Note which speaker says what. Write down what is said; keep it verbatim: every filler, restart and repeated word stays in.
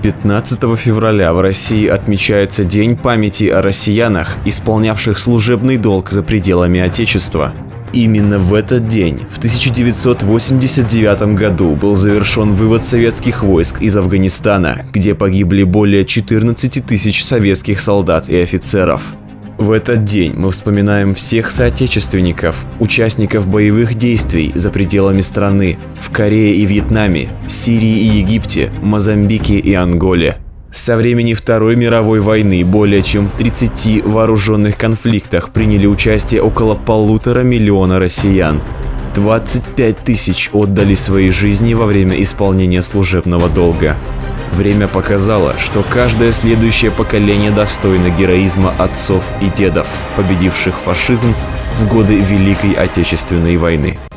Speaker 1: пятнадцатого февраля в России отмечается День памяти о россиянах, исполнявших служебный долг за пределами Отечества. Именно в этот день, в тысяча девятьсот восемьдесят девятом году, был завершен вывод советских войск из Афганистана, где погибли более четырнадцати тысяч советских солдат и офицеров. В этот день мы вспоминаем всех соотечественников, участников боевых действий за пределами страны, в Корее и Вьетнаме, Сирии и Египте, Мозамбике и Анголе. Со времени Второй мировой войны более чем в тридцати вооруженных конфликтах приняли участие около полутора миллиона россиян. двадцать пять тысяч отдали свои жизни во время исполнения служебного долга. Время показало, что каждое следующее поколение достойно героизма отцов и дедов, победивших фашизм в годы Великой Отечественной войны.